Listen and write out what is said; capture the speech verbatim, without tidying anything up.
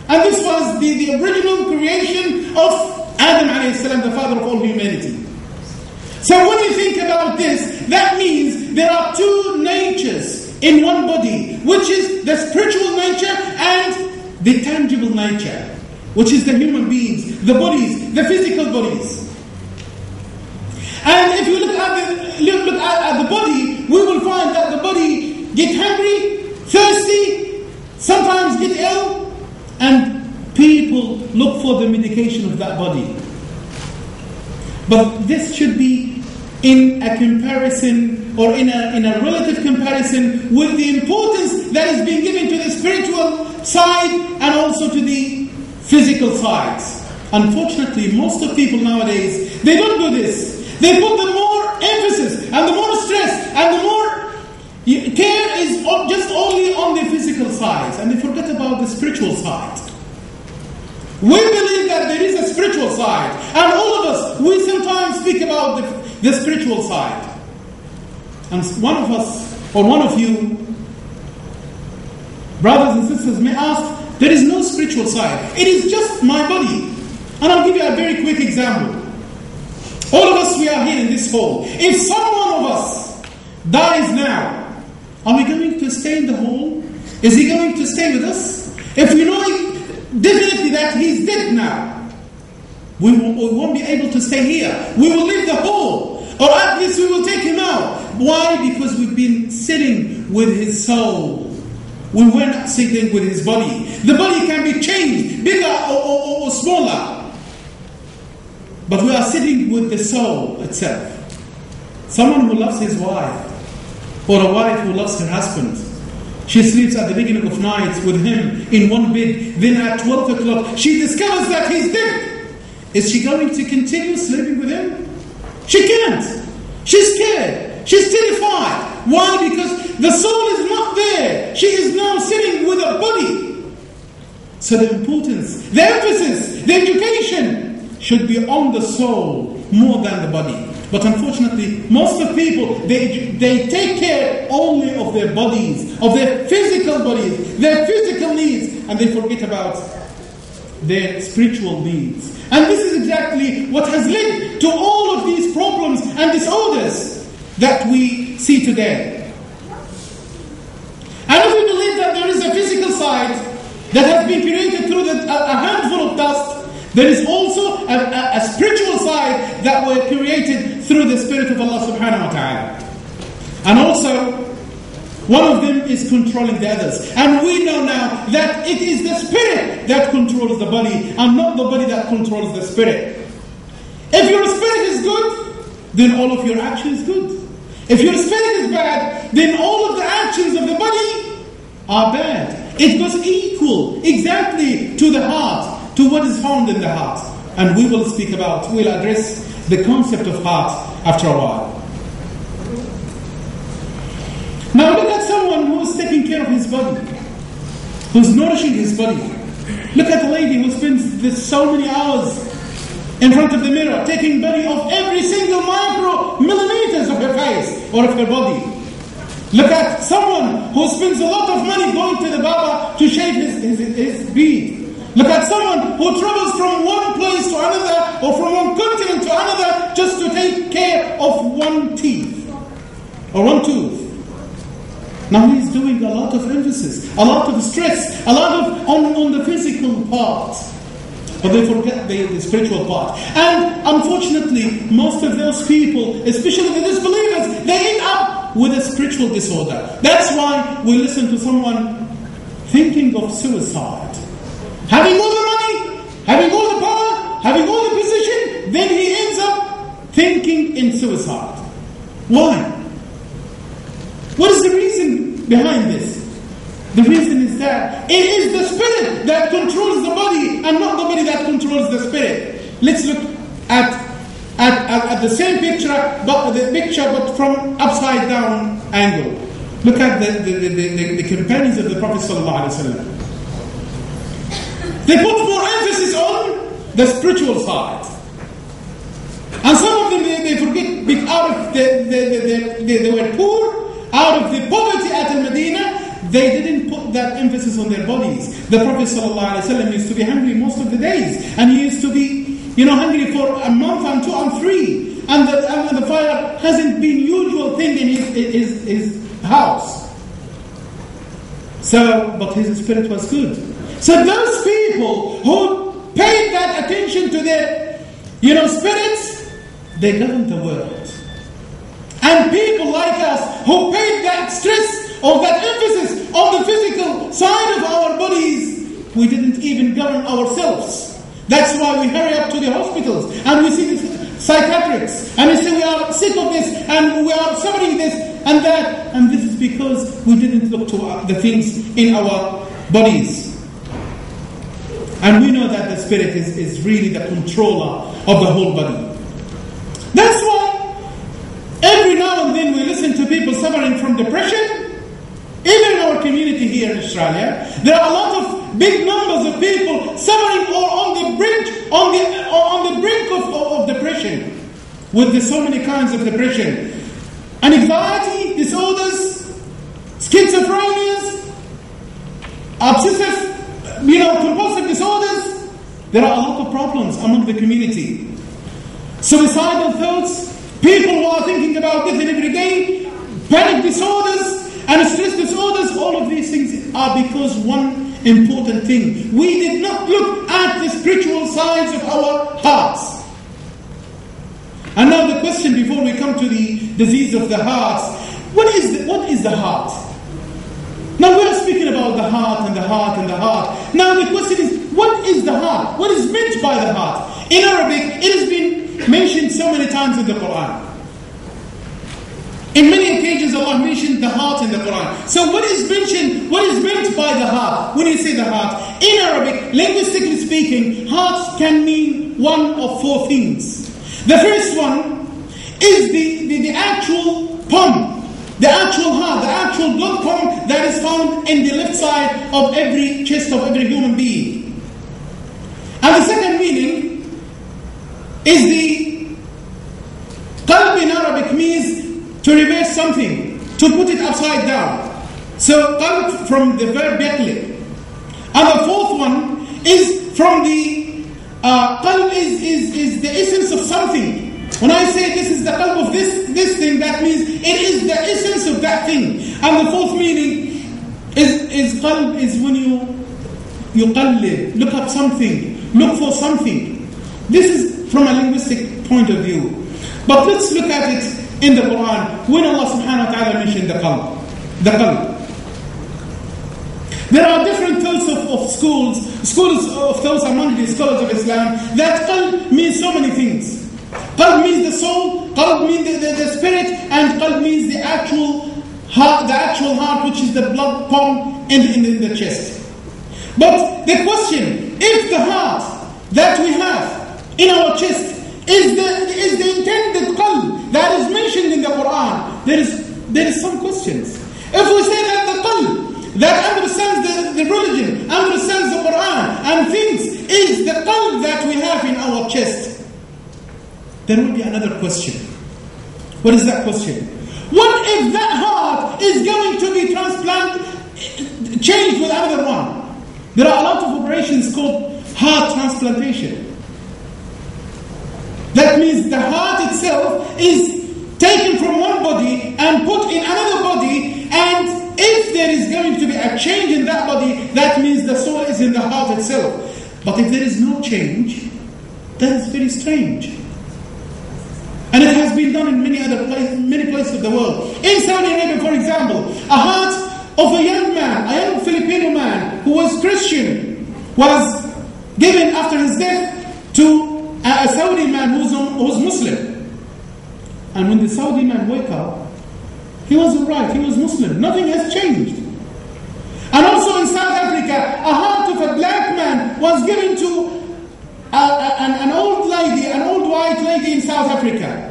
And this was the, the original creation of Adam alayhi salam, the father of all humanity. So when you think about this, that means there are two natures in one body, which is the spiritual nature and the tangible nature, which is the human beings, the bodies, the physical bodies. And if you look at the, look, look at, at the body, we will find that the body gets hungry, thirsty, sometimes get ill, and people look for the medication of that body. But this should be in a comparison, or in a, in a relative comparison with the importance that is being given to the spiritual side and also to the physical sides. Unfortunately, most of people nowadays, they don't do this. They put the more emphasis and the more stress and the more care is just only on the physical side, and they forget about the spiritual side. We believe that there is a spiritual side, and all of us, we sometimes speak about the, the spiritual side. And one of us, or one of you, brothers and sisters, may ask, there is no spiritual side. It is just my body. And I'll give you a very quick example. All of us, we are here in this hall. If someone of us dies now, are we going to stay in the hall? Is he going to stay with us? If we know definitely that he's dead now, we, will, we won't be able to stay here. We will leave the hall, or at least we will take him out. Why? Because we've been sitting with his soul. We were not sitting with his body. The body can be changed, bigger or, or, or smaller. But we are sitting with the soul itself. Someone who loves his wife, or a wife who loves her husband, she sleeps at the beginning of night with him in one bed. Then at twelve o'clock, she discovers that he's dead. Is she going to continue sleeping with him? She can't. She's scared. She's terrified. Why? Because the soul is not there. She is now sitting with a body. So the importance, the emphasis, the education should be on the soul more than the body. But unfortunately, most of people, they, they take care only of their bodies, of their physical bodies, their physical needs, and they forget about their spiritual needs. And this is exactly what has led to all of these problems and disorders that we see today. And if we believe that there is a physical side that has been created through the, a, a handful of dust, there is also a, a, a spiritual side that were created through the Spirit of Allah subhanahu wa ta'ala. And also, one of them is controlling the others. And we know now that it is the spirit that controls the body and not the body that controls the spirit. If your spirit is good, then all of your action is good. If your spirit is bad, then all of the actions of the body are bad. It goes equal, exactly to the heart, to what is found in the heart. And we will speak about, we'll address the concept of heart after a while. Now look at someone who is taking care of his body, who's nourishing his body. Look at the lady who spends this so many hours in front of the mirror, taking body of every single micro millimeters of her face or of her body. Look at someone who spends a lot of money going to the barber to shave his, his, his beard. Look at someone who travels from one place to another or from one continent to another just to take care of one teeth or one tooth. Now he's doing a lot of emphasis, a lot of stress, a lot of on, on the physical part. But they forget the, the spiritual part. And unfortunately, most of those people, especially the disbelievers, they end up with a spiritual disorder. That's why we listen to someone thinking of suicide. Having all the money, having all the power, having all the position, then he ends up thinking in suicide. Why? What is the reason behind this? The reason is that it is the spirit that controls the body and not the body that controls the spirit. Let's look at at, at, at the same picture, but the picture but from upside down angle. Look at the, the, the, the, the companions of the Prophet ﷺ. They put more emphasis on the spiritual side. And some of them, they, they forget, out of the, the, the, the, they, they were poor, out of the poverty at Al-Medina, they didn't put that emphasis on their bodies. The Prophet ﷺ used to be hungry most of the days, and he used to be, you know, hungry for a month and two and three, and the, and the fire hasn't been usual thing in his, his, his house. So, but his spirit was good. So those people who paid that attention to their, you know, spirits, they governed the world. And people like us who paid that stress or that emphasis on the physical side of our bodies, we didn't even govern ourselves. That's why we hurry up to the hospitals and we see the psychiatrists and we say we are sick of this and we are suffering this and that. And this is because we didn't look to the things in our bodies. And we know that the spirit is, is really the controller of the whole body. That's why every now and then we listen to people suffering from depression. Even in our community here in Australia, there are a lot of big numbers of people suffering or on the brink, on the or on the brink of, of, of depression, with the, so many kinds of depression, anxiety disorders, schizophrenia, obsessive, you know, compulsive disorders. There are a lot of problems among the community. Suicidal thoughts, people who are thinking about death every day, panic disorders, and stress disorders. All of these things are because one important thing: we did not look at the spiritual sides of our hearts. And now the question before we come to the disease of the heart: what is the, what is the heart? Now we are speaking about the heart and the heart and the heart. Now the question is, what is the heart? What is meant by the heart? In Arabic, it has been mentioned so many times in the Quran. In many occasions, Allah mentioned the heart in the Quran. So what is mentioned, what is meant by the heart? When you say the heart, in Arabic, linguistically speaking, heart can mean one of four things. The first one is the, the, the actual pump, the actual heart, the actual blood pump that is found in the left side of every chest of every human being. And the second meaning is the qalb in Arabic means to reverse something, to put it upside down. So qalb from the verb yaqlib. And the fourth one is from the uh, qalb is, is, is the essence of something. When I say this is the qalb of this, this thing, that means it is the essence of that thing. And the fourth meaning is, is qalb is when you, you qallib, look up something, look for something. This is from a linguistic point of view. But let's look at it in the Quran, when Allah subhanahu wa ta'ala mentioned the qalb, the qalb. There are different thoughts of, of schools, schools of thoughts among the scholars of Islam, that qalb means so many things. Qalb means the soul, qalb means the, the, the spirit, and qalb means the actual heart, the actual heart, which is the blood pump in, in, in the chest. But the question, if the heart that we have in our chest is the, is the intended qalb that is mentioned in the Quran, there is, there is some questions. If we say that the qalb that understands the, the religion, understands the Quran, and thinks is the qalb that we have in our chest, there will be another question. What is that question? What if that heart is going to be transplanted, changed with another one? There are a lot of operations called heart transplantation. That means the heart itself is taken from one body and put in another body, and if there is going to be a change in that body, that means the soul is in the heart itself. But if there is no change, that is very strange. And it has been done in many other places, many places of the world. In Saudi Arabia, for example, a heart of a young man, a young Filipino man who was Christian, was given after his death to a Saudi man who was, who was Muslim. And when the Saudi man woke up, he was alright, he was Muslim. Nothing has changed. And also in South Africa, a heart of a black man was given to a, a, an, an old lady, an old white lady in South Africa.